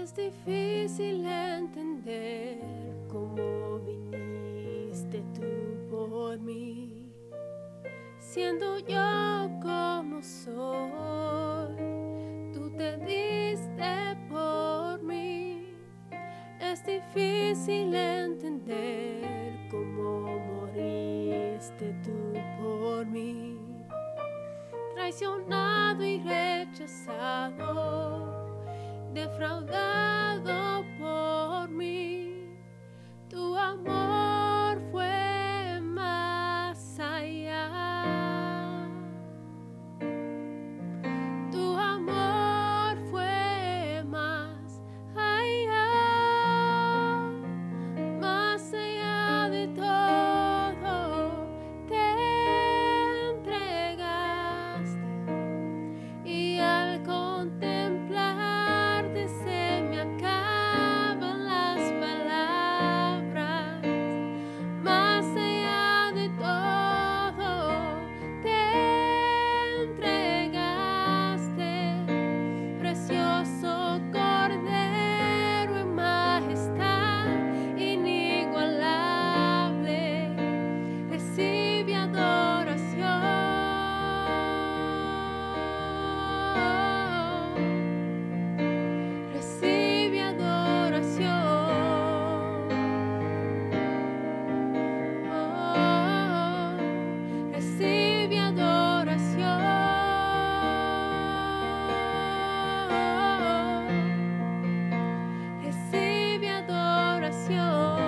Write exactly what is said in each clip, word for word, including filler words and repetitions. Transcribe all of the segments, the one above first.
Es difícil entender cómo viniste tú por mí, siendo yo como soy, tú te diste por mí. Es difícil entender cómo moriste tú por mí, traicionado y rechazado, defraudado por mí. Tu amor fue más allá. Tu amor fue más allá, más allá de todo. Te entregaste y al contemplar se me acaban las palabras. Más allá de todo te entregaste, precioso Cordero en majestad inigualable. Recibe adoración. Recibe adoración. Oh, recibe adoración. Recibe adoración.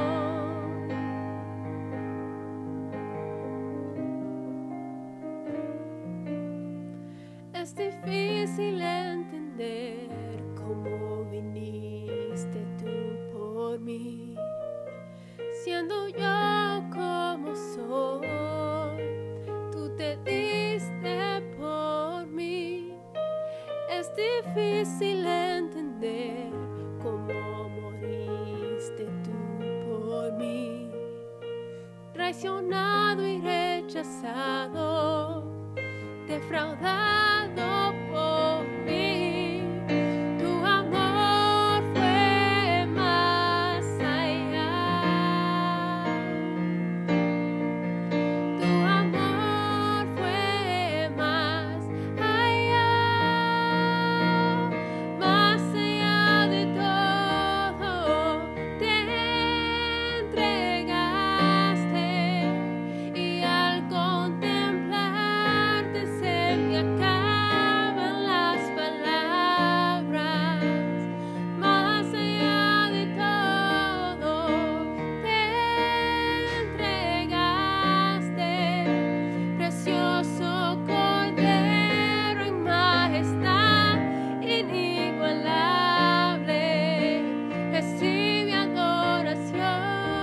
Es difícil entender cómo viniste tú por mí, siendo yo como soy, tú te diste por mí. Es difícil entender cómo moriste tú por mí, traicionado y rechazado, defraudado por mí. Tu amor fue más allá. Tu amor fue más allá, más allá de todo. Te entregaste y al contemplarte se me acaban las palabras. Más allá de todo te entregaste, precioso Cordero en majestad inigualable. Recibe adoración.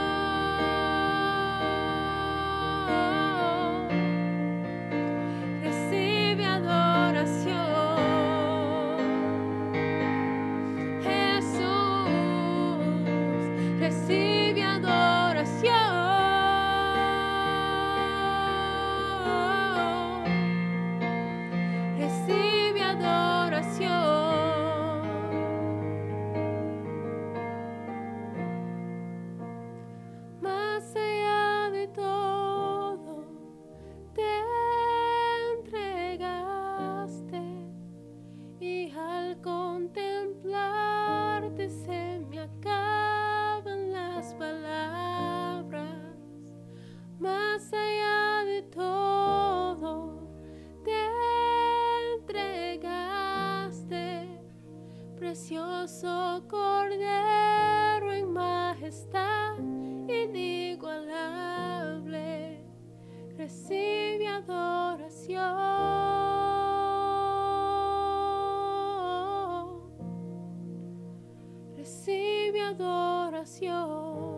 Recibe adoración. Jesús, recibe adoración. Recibe adoración. Más allá de todo te entregaste y al contemplarte se me acaban las palabras. Más allá de todo te entregaste, precioso Cordero en majestad inigualable. Recibe adoración. Recibe adoración.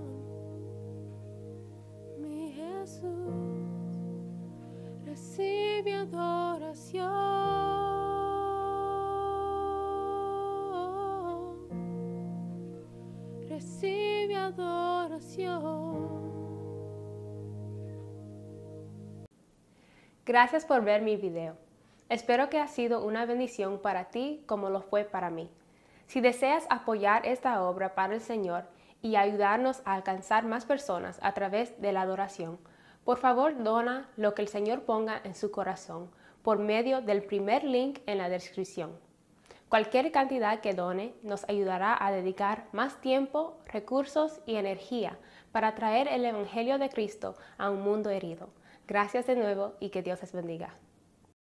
Mi Jesús, recibe adoración. Recibe adoración. Gracias por ver mi video. Espero que ha sido una bendición para ti como lo fue para mí. Si deseas apoyar esta obra para el Señor y ayudarnos a alcanzar más personas a través de la adoración, por favor dona lo que el Señor ponga en su corazón por medio del primer link en la descripción. Cualquier cantidad que done nos ayudará a dedicar más tiempo, recursos y energía para traer el Evangelio de Cristo a un mundo herido. Gracias de nuevo y que Dios les bendiga.